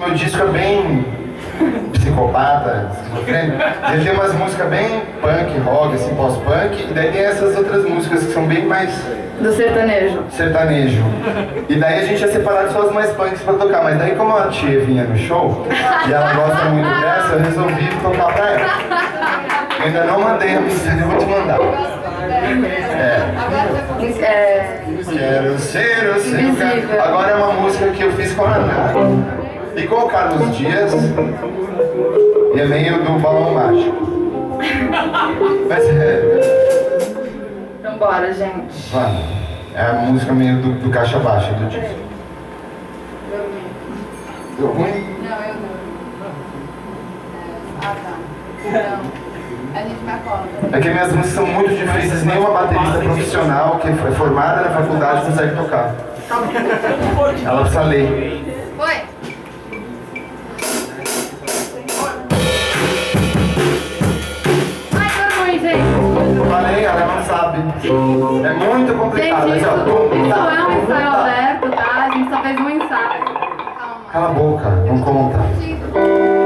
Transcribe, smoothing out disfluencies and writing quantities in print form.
o disco é bem psicopata, esquizofrênico. Ele tem umas músicas bem punk, rock, assim, pós-punk, e daí tem essas outras músicas que são bem mais... Do sertanejo. Sertanejo. E daí a gente ia separar só as mais punks pra tocar, mas daí como a tia vinha no show, e ela gosta muito dessa, eu resolvi tocar pra ela. Eu ainda não mandei a mensagem, eu vou te mandar. Quero ser o seu cara. Agora é uma música que eu fiz com a Ana e com o Carlos Dias, e é meio do Balão Mágico. Mas Então bora, gente. Vamos. É a música meio do caixa baixa do disco. Deu ruim? Não, eu não. Ah, tá. Não. A gente me acorda. É que minhas músicas são muito difíceis, nenhuma baterista profissional que é formada na faculdade consegue tocar. Ela precisa ler. Foi? Ai, tá ruim, gente. Eu falei, ela não sabe. É muito complicado. Gente, Mas, ó, isso é um ensaio aberto, tá? A gente só fez um ensaio. Calma. Cala a boca, não conta.